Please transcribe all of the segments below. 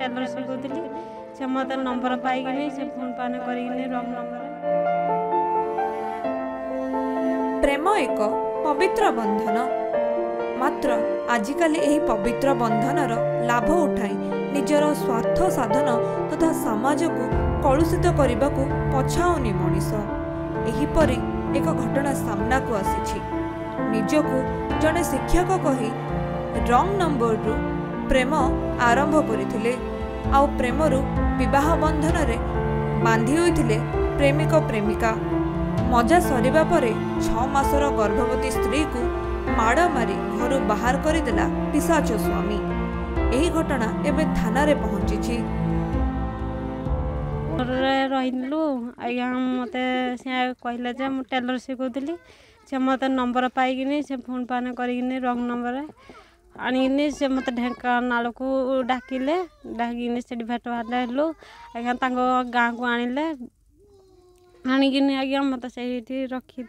Taylor शिखुली से मत number पाई से फोन पान कर रंग नंबर। प्रेम एक पवित्र बंधन मात्र आजिकाली यही पवित्र बंधनर लाभ उठाई निजर स्वार्थ साधन तथा समाज को कलुषित करने को पछाउनी मनीष। एहीपरि एक घटना सामना को आसी निजको जड़े शिक्षक कही रंग नंबर रु प्रेम आरंभ करथिले आउ प्रेमरु विवाह बंधन रे बांधी होइथिले प्रेमिक प्रेमिका। मजा सरिबा परे 6 मासर गर्भवती स्त्री को माड़ मारी घर बाहर करदेला पिशाच स्वामी। यही घटना एबे थाना रे पहुंची रहीलु आज्ञा मत कहले जे मु टेलर शिखुली से मत नंबर पाई से फोन पान कर रंग नंबर आनी से मत ढेंकानाल को डाकिले डाकिनी से भेट भाट हेलु आज्ञा गाँ को आनिले आनिकिनी आज्ञा मत से रखी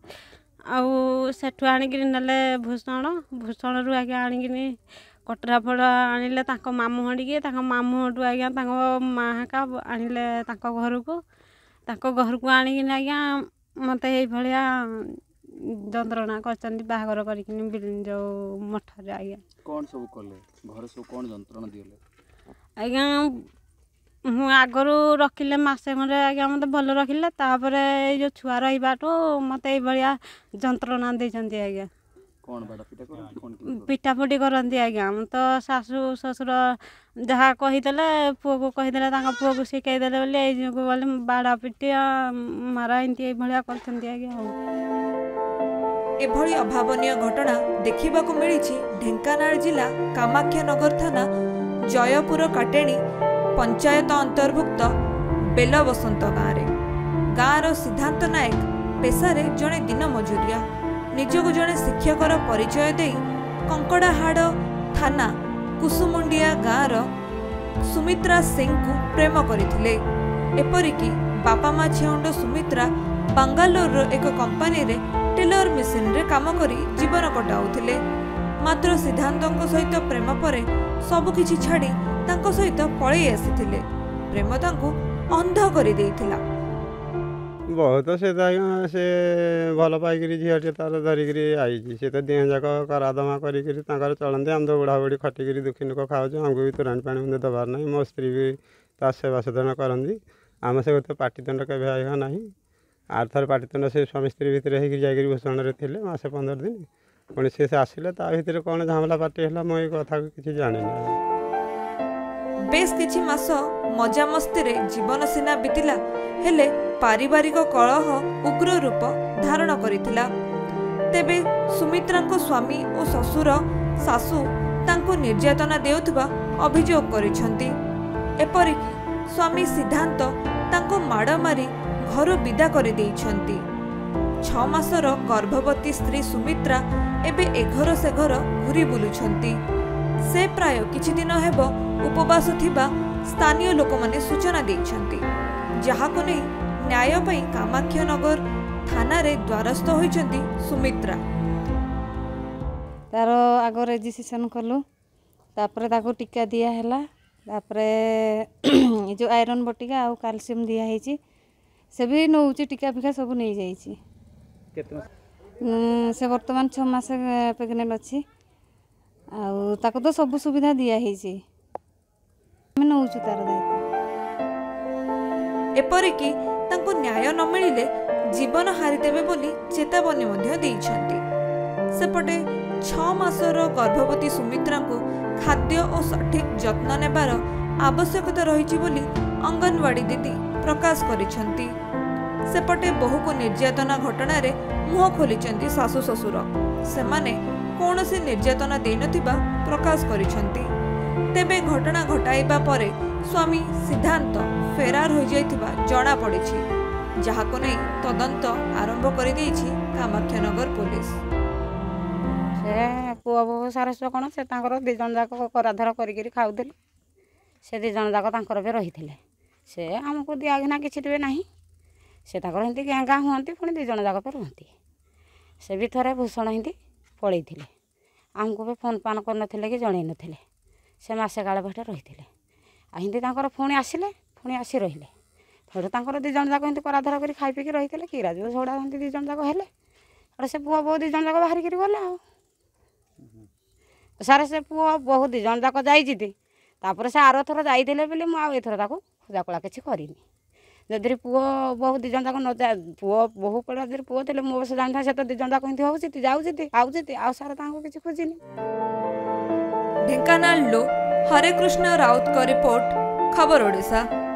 आउ सेठु आनिक ना भूषण भूषण रू आज्ञा आनिकिनी कटरा फड़ आनिले मामू हंडिके मामू हटू आज्ञा माँ आनिले घर को आनिकिनी आज्ञा मत भाया जंत्रणा कर जो मठरे आज्ञा कौन सब कले घर सब कौन जंत्रणा दिले आज्ञा हूँ आगरू रखिले मसे खंडे आज्ञा मत भल रखिले तापरे जो छुआ रहीबाटू मत भाया जंत्रणा देछंती आज्ञा कौन बाड़ा पिटा करती कौन पिटापुटी करती आज्ञा तो शाशु ससुर जहाँ कहीदेले पुओ को कहीदेले पुओ को शिखाईदेले बोले बाड़ा पिटी मारा एमती भाया करछंती आज्ञा। एभली अभावनीय घटना देखा मिली ढेंकानाल जिला कामाख्यानगर थाना जयपुर काटेणी पंचायत अंतर्भुक्त बेलबसंत गाँव सिद्धांत नायक पेशारे जड़े दिन मजुरिया निजक जड़े शिक्षकर परिचय दे कंकड़ाहाड़ थाना कुसुमुंडिया गाँव सुमित्रा सिंह को प्रेम करथिले। एपरिकी बापा माँ झिउंड सुमित्रा बांगालोर एक कंपानी रे टेलर मेसिन रे काम करी जीवन कटाउथिले। मात्र सिद्धांतों सहित प्रेम परे सबकिछि छाड़ी तांको सहित पळै आसीथिले। प्रेम तांको अंध करि देइथिला। बहुत से भल पाइक झीटे तार धरिक आई सी तो दिह जाक करादमा कर चलते आम तो बुढ़ा बुढ़ी खटिक दुखी लोक खाऊ आमको भी तोराणी पानी मुझे दबार ना मो स्त्री भी ता सेवा साधन करती आम से गोटे पाटितुंड के आएगा ना आर थर पाटितुंड से स्वामी स्त्री भितर होकर भूषण थे मसे 15 दिन पुणी से आसिले ता भितर कौन झमेला पार्टी है मुझे कथा किसी जानी बेस किछि मास मजा मस्ती रे जीवन सीना बीतिला हेले पारिवारिक कलह उग्र रूप धारण करिथिला। तेबे सुमित्रांको स्वामी और ससुर सासू तांको निर्यातना देउथबा अभियोग करिसंती। एपरिकी स्वामी सिद्धांत तांको माड़ मारी घर विदा करि देइछंती। 6 मासर गर्भवती स्त्री सुमित्रा एबे एघर से घर घुरी बुलुछंती। से प्राय किछि दिन हेबो उपवास थिबा स्थानीय लोक माने सूचना देइछंती जहाको नै न्याय पई कामाख्यानगर थाना रे द्वारस्थ होइछंती सुमित्रा। तार आगो रेजिस्ट्रेशन कलु तापरे ताको टीका दिया हैला तापरे जो आयरन बटिका आ कैल्शियम दिया हैची से भी नौची टीका फिका सब नै जाईची से वर्तमान 6 मास प्रेग्नेंट अछि आ ताको तो सब सुविधा दिया हैची हम नौचु तार दायित्व। एपरिकी तांको न्याय न मिलिले जीवन हारिदेबे बोली चेतावनी मध्य देइछंती। सेपटे 6 मासर गर्भवती सुमित्रा को खाद्य और सठिक जत्न नेबार आवश्यकता रहिछि बोली अंगनवाड़ी दीदी प्रकाश करिछंती। सेपटे बहु को निर्यातना घटना रे मुह खोलिछंती सासु ससुर सेमाने कौनसी निर्यातना दे नथिबा प्रकाश करिछंती। तेबे घटना घटाइबा परे स्वामी सिद्धांत फेरार हो जाइथिबा जणा पड़िछि जहाको नै तदंत आरंभ करि दैछि कामाख्यानगर पुलिस। से पुआ बो सारस कोन से तांकर 2 जन जाक कराधर करिकरी खाउदिल से 2 जन जाक तांकर बे रहिथिले से हमको दिया घना किछि देबे नाही से तांकर हिंदी गांगा हुंती पुणी 2 जन जाक पे रहंती से भी थरे भूषण हिंदी पळैथिले हमको भी फोन पान कर नथिले कि जणै नथिले से मासे काळे भटे रहिथिले हिंदी तांकर पुणी आसिले पुणी आसी रहिले थोड़े तांकर दी जन जाक हिंदी कराधरा करी खाई पीकी रही कि राजू झगड़ा हिंदी दी जन जाक हेले और से पुआ बहु दी जन जाक बाहर करी गले सारे से पुआ बहु दी जन जाक जाइए तापर से आर थर जाइए बोली मुझे एथर ताको खोजाकोला किसी करनी जदि पुओ बहु दी जन जाक न जा पुओ बहु पड़ा जब पुओ थे मो बस जानता से तो दी जन जाक हिंदी होती जाऊँगी आउची आउ सारा किसी खोजिनी। ढेंकानाल लो हरे कृष्ण राउत का रिपोर्ट खबर ओडिशा।